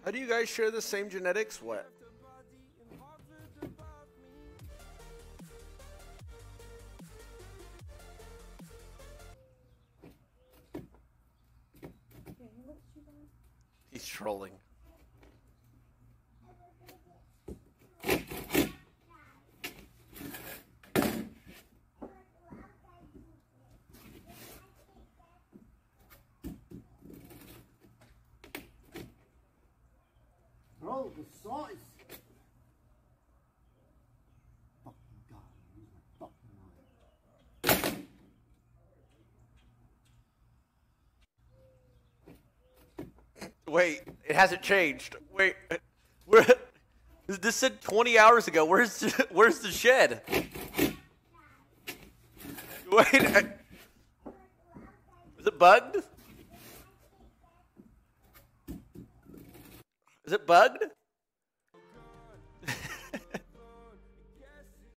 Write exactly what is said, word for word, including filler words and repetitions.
How do you guys share the same genetics? What? He's trolling. Bro, the salt is... Fucking God, use my fucking mind. Wait, it hasn't changed. Wait, where? This said twenty hours ago. Where's the, where's the shed? Wait, I, is it bugged? Is it bugged?